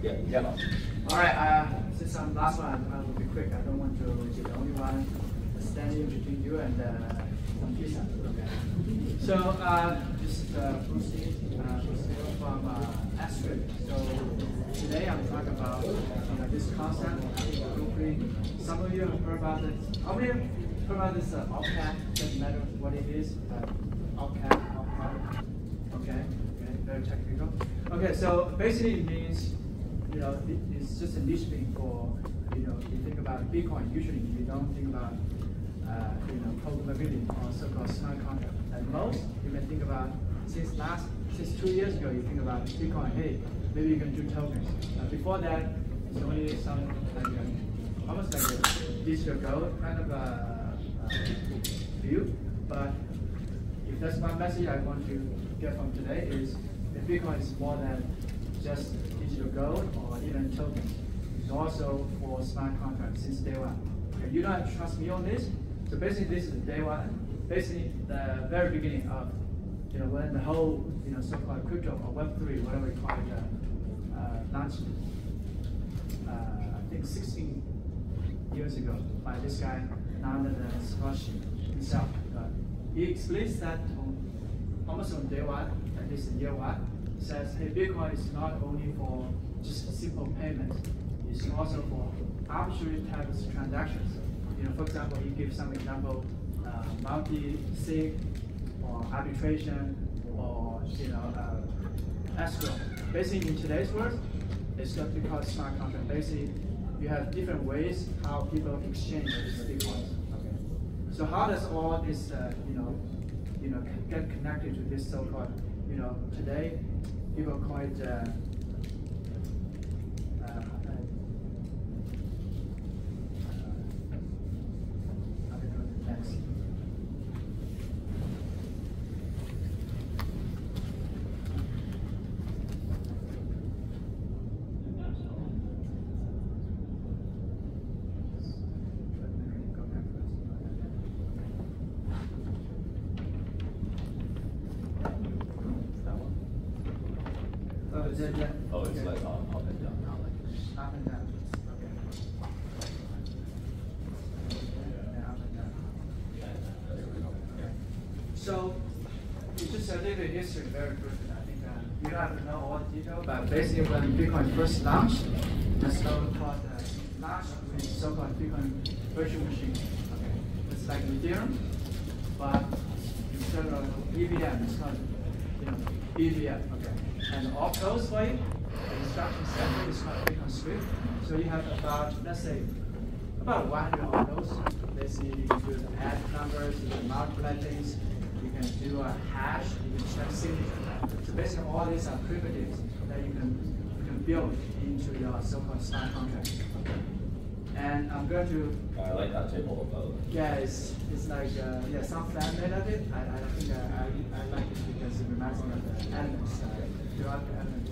Yeah. All right. Since I'm last one, I will be quick. I don't want to be the only one standing between you and some pizza. Okay. So this is Bruce from Scrypt. So today I'm talking about this concept. Hopefully, some of you have heard about it. How many have heard about this opcode? Doesn't matter what it is. Opcode. Okay. Very technical. Okay. So basically, it means it's just a niche thing for you think about Bitcoin. Usually, you don't think about programmability or so-called smart contract. At most, you can think about since 2 years ago, you think about Bitcoin. Hey, maybe you can do tokens. Before that, it's only some almost like a digital gold kind of view. But if that's one message I want to get from today is that Bitcoin is more than just digital gold or even tokens. It's also for smart contracts since day one. Okay, you don't have to trust me on this. So basically, this is day one. Basically, the very beginning of when the whole so-called crypto or Web3, whatever you call it, launched. I think 16 years ago by this guy, none other than Satoshi himself. He explains that almost on day one, at least in year one, says, hey, Bitcoin is not only for just simple payments, it's also for arbitrary types of transactions. For example, he gives some example, multi-sig or arbitration or escrow. Basically, in today's world, it's what we call smart contract. Basically, you have different ways how people exchange these Bitcoins. Okay. So how does all this get connected to this so-called today people call it Oh, it's like up and down, not like up and down. Okay. Yeah, up and down. So it's just a little bit history, very briefly. I think you don't have to know all the detail, but basically when Bitcoin first launched, the so-called launch with so-called Bitcoin virtual machine. Okay, it's like Ethereum, but instead of EVM, it's called BVM. Okay. And opcodes for it, the instruction set is called Bitcoin Scrypt. So you have about, let's say, about 100 opcodes. Basically, you can do the add numbers, you can multiply things, you can do a hash, you can check signature. So basically, all these are primitives that you can build into your so-called smart contract. And I'm going to. I like that table above. Yeah, it's like some fan made of it. I think I like it because it reminds me of the elements. Throughout the element.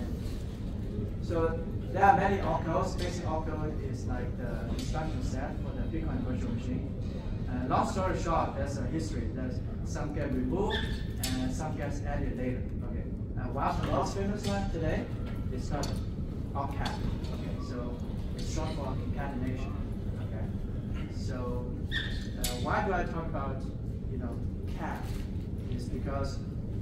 So there are many opcodes. Basic opcode is like the instruction set for the Bitcoin virtual machine. Long story short, there's a history. There's some get removed and some gets added later. Okay. And one of the most famous one today is called opcode. Okay. So it's short for concatenation. Okay. So why do I talk about cat? Is because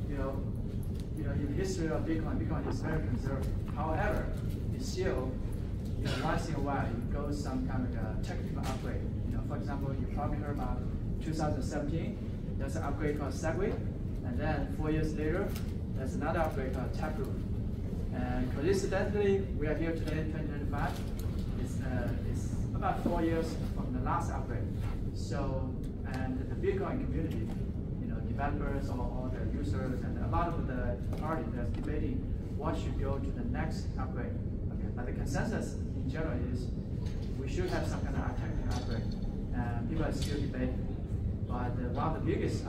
in the history of Bitcoin is very conservative. However, it's still, once in a while, it goes some kind of a technical upgrade. For example, you probably heard about 2017. There's an upgrade called Segway, and then 4 years later, there's another upgrade called Taproot. And coincidentally, we are here today in 2025. It's about 4 years from the last upgrade. So, and the Bitcoin community, developers or the users and a lot of the parties that's debating what should go to the next upgrade. Okay. But the consensus in general is we should have some kind of technical upgrade. And people are still debating. But one of the biggest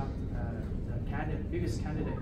biggest candidate,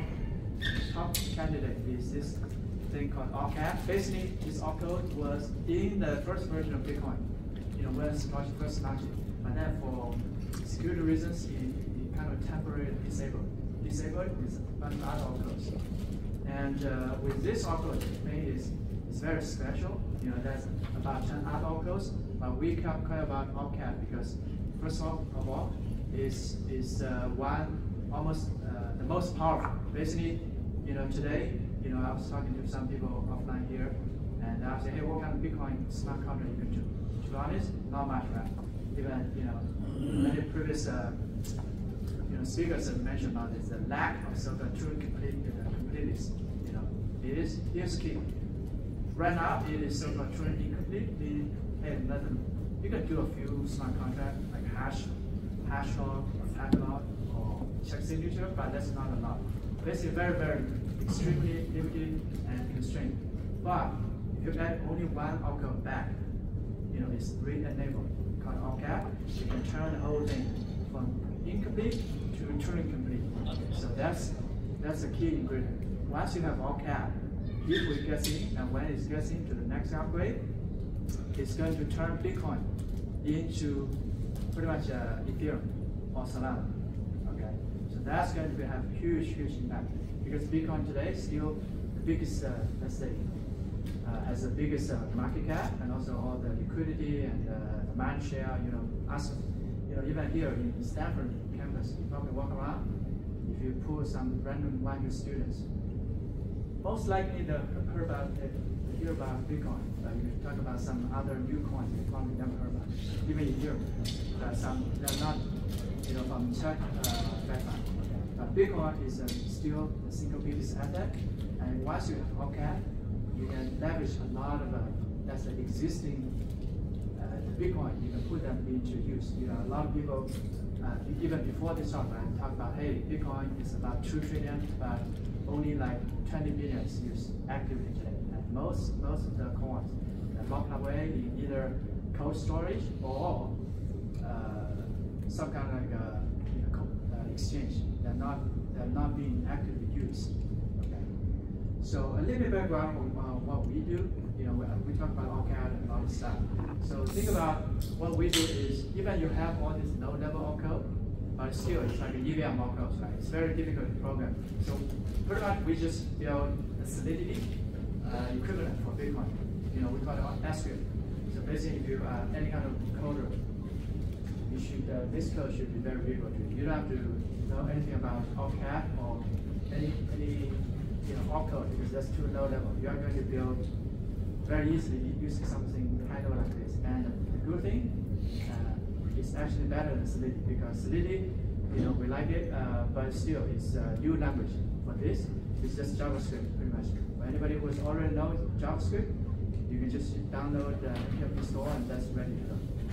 top candidate is this thing called opcode. Basically, this opcode was in the first version of Bitcoin, when Satoshi first launched it. But then for security reasons, it kind of temporarily disabled. Disabled is one other opcodes. And with this opcode, it's very special. You know, there's about 10 other opcodes, but we care about opcat because first of all, is one almost the most powerful. Basically, you know, today, you know, I was talking to some people offline here, and I said, hey, what kind of Bitcoin smart contract you can do? To be honest, not much, right? Even, you know, many previous you know, speakers have mentioned about this, the lack of so-called true completeness. You know, here's key. Right now, it is so-called true incomplete. Hey, nothing. You can do a few smart contracts like hash log, or tag log, or check signature, but that's not a lot. Basically, very extremely limited and constrained. But if you add only one opcode back, you know, it's re-enabled, called opcat. You can turn the whole thing from incomplete to truly complete. So that's a key ingredient. Once you have opcat, if it gets in, and when it gets into the next upgrade, it's going to turn Bitcoin into pretty much Ethereum or Solana. Okay, so that's going to have huge impact because Bitcoin today is still the biggest, let's say, has the biggest market cap and also all the liquidity and the mind share. You know, us, you know, even here in Stanford campus, you probably walk around. If you pull some random YU students, most likely they hear about Bitcoin. You talk about some other new coins they probably never heard about. Even in Europe, some they're not, you know, from tech background. But Bitcoin is still the single biggest asset, and once you have opcat, you can leverage a lot of that's the existing Bitcoin. You can put them into use. You know, a lot of people even before this talk, I talked about, hey, Bitcoin is about 2 trillion, but only like 20 billion is used actively today. And most of the coins are locked away in either cold storage or some kind of like exchange. They're not being actively used. Okay. So a little bit background on what we do. You know, we talk about opcode and all this stuff. So think about what we do is even you have all this low-level opcode, but still it's like an EVM opcode, right? It's very difficult to program. So pretty much we just build a Solidity equivalent for Bitcoin. You know, we call it escrow. So basically, if you are any kind of coder, you should this code should be very visible to you. You don't have to know anything about opcat or any opcode because that's too low level. You are going to build very easily using something kind of like this. And the good thing, it's actually better than Solidity because Solidity, you know, we like it, but still it's a new language. For this, it's just JavaScript pretty much. For anybody who already knows JavaScript, you can just download the app store and that's ready to go.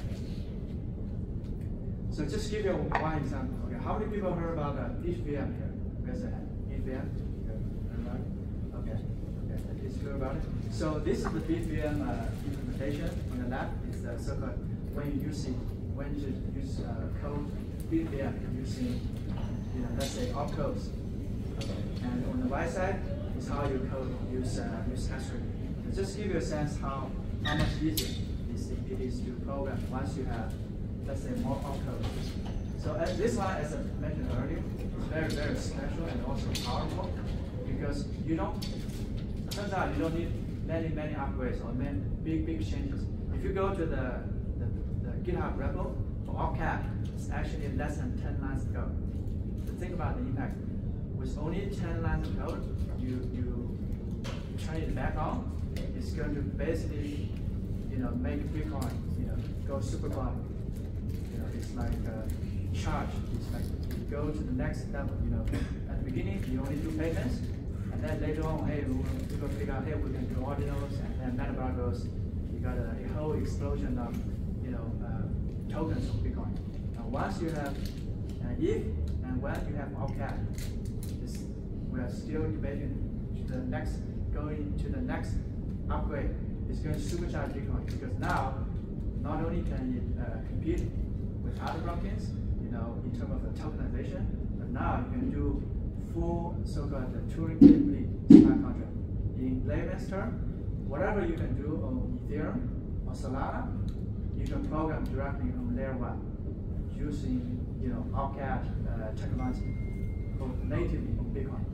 So just give you one example. Okay, how many people heard about each VM here? Raise your hand. Each VM? Okay, at least you heard about it. So this is the BitVM implementation. On the left is the so-called when you use code BitVM using, you know, let's say opcodes. Okay. And on the right side is how you code use escrow. Just give you a sense how much easier it is to program once you have, let's say, more opcodes. So this one, as I mentioned earlier, is very special and also powerful because you don't. Turns out you don't need many upgrades or many big changes. If you go to the GitHub repo for opcat, it's actually less than 10 lines of code. So think about the impact. With only 10 lines of code, you turn it back on. It's going to basically, you know, make Bitcoin, you know, go super quiet. You know, it's like charge. It's like you go to the next level. You know, at the beginning you only do payments. And then later on, hey, we'll figure out, hey, we can do ordinals, and then metabar goes, you got a whole explosion of, you know, tokens of Bitcoin. Now, once you have, if and when you have opcat, we are still debating going to the next upgrade. It's going to supercharge Bitcoin because now, not only can it compete with other blockchains, you know, in terms of the tokenization, but now you can do full so-called Turing complete smart contract. In layman's term, whatever you can do on Ethereum or Solana, you can program directly on layer 1 using, you know, opcat technology natively on Bitcoin.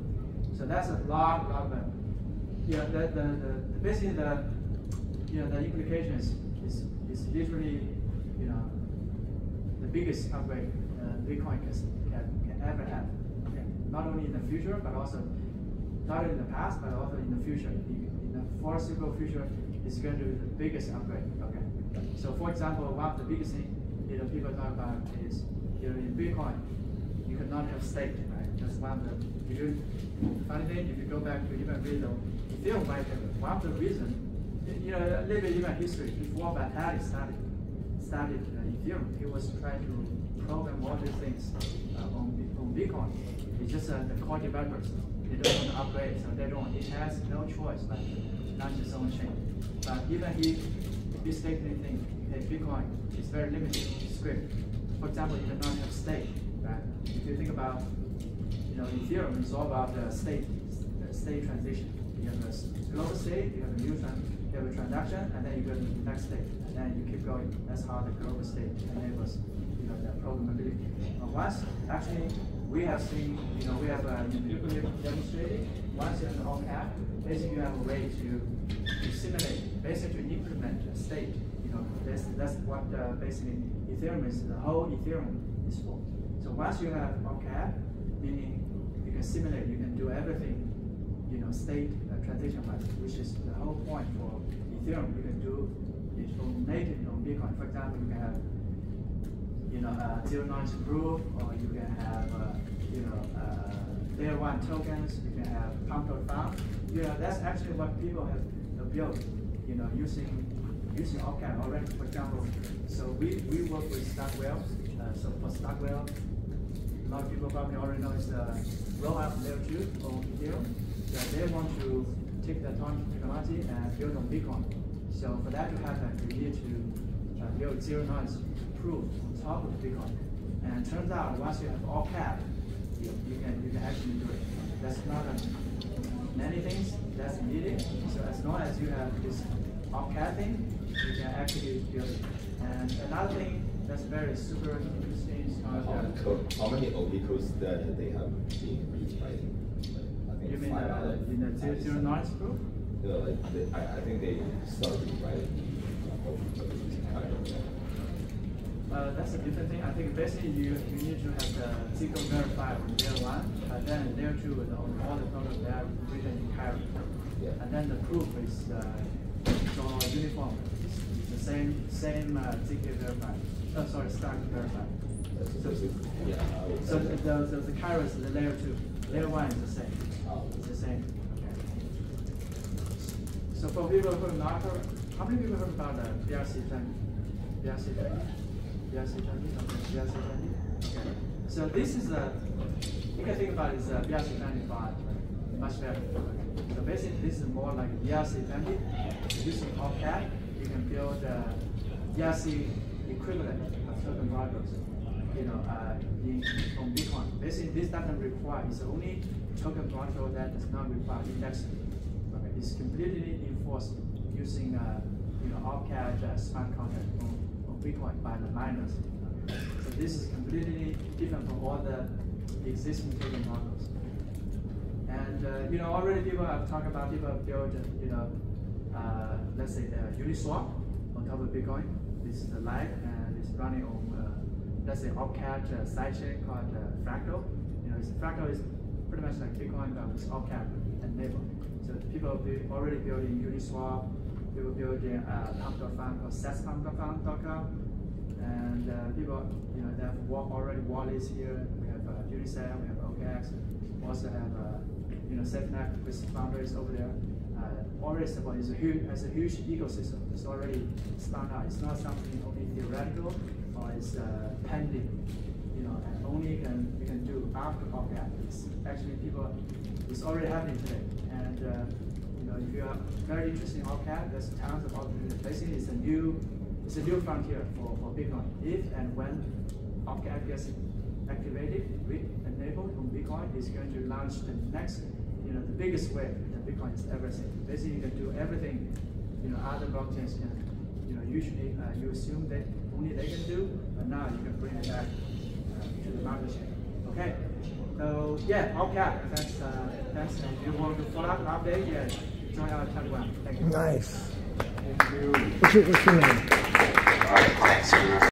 So that's a lot of basically the implication is literally the biggest upgrade Bitcoin can ever have. Okay, not only in the future, but also not in the past, but also in the future. In the foreseeable future, it's going to be the biggest upgrade. Okay, so for example, one of the biggest things people talk about is in Bitcoin, you cannot have stake, right? That's one of the funny thing. If you go back to even read the Ethereum white paper, one of the reasons, a little bit even history before Vitalik started Ethereum, he was trying to program all these things on Bitcoin. It's just the core developers, they don't want to upgrade, so they don't. It has no choice but launch its own chain. But even if you stake anything, okay, Bitcoin is very limited. Scrypt, for example, you cannot have stake, right? If you think about, Ethereum is all about the state transition. You have a global state, you have a transaction, and then you go to the next state, and then you keep going. That's how the global state enables, the programmability. Once, actually, we have seen, we have demonstrated. Once you have an all-cap, basically you have a way to simulate, basically to implement a state. That's what basically Ethereum is. The whole Ethereum is for. So once you have all-cap, meaning you can simulate, you can do everything, state transition-wise, which is the whole point for Ethereum. You can do it native on Bitcoin. For example, you can have, zero knowledge proof, or you can have, layer 1 tokens. You can have pump.found. That's actually what people have built, using opcode already. For example, so we work with Stockwell. So for Stockwell, a lot of people probably already know it's the rollout layer 2 on Ethereum. So they want to take the technology and build on Bitcoin. So for that to happen, you need to build zero knowledge proof on top of Bitcoin. And it turns out once you have all cap, you can actually do it. That's not many things that's needed. So as long as you have this all cap thing, you can actually build it. And another thing that's very super interesting is how many opcodes that they have been rewriting? You mean in the zero knowledge proof? I think they started rewriting. That's a different thing. I think basically you need to have the SQL verify on layer 1, but then layer 2 with all the products that are written in Cairo. Yeah. And then the proof is all uniform. It's the same SQL verify. Oh, sorry, Stack verify. So the Cairo is the layer 2. Layer 1 is the same. It's the same. Okay. So for people who are not heard, how many people heard about BRC20? BRC20? Okay. So this is you can think about it as BRC20 but much better. So basically this is more like BRC20. Using opcode, you can build BRC equivalent of token modules. On Bitcoin. Basically this doesn't require, it's only token module that does not require indexing. Okay. It's completely enforced using opcode smart contract on Bitcoin by the miners. Okay. So this is completely different from all the existing token models. And already people have talked about people have built let's say Uniswap on top of Bitcoin. This is the live and it's running on let's say opcode sidechain called Fractal. Fractal is pretty much like Bitcoin but with opcode enabled. So people are already building Uniswap. People building pump.found or sespump.found.com, and people they have already wallets here. We have Unicell, we have OKX, we also have SafeNet with founders over there. Already support is a huge ecosystem. It's already spun out. It's not something only theoretical or it's pending. And only you can do after opcode. It's actually it's already happening today. And if you are very interested in opcode, there's tons of opportunities. Basically, it's a new frontier for Bitcoin. If and when opcode gets activated, enabled on Bitcoin, it's going to launch the next, the biggest wave that Bitcoin has ever seen. Basically, you can do everything, other blockchains can, usually you assume that only they can do, but now you can bring it back to the market chain. Okay, So yeah, okay. Thanks. Thanks. And if you want to follow up an update, yeah, join our Telegram. Thank you. Nice. Thank you. What's your name?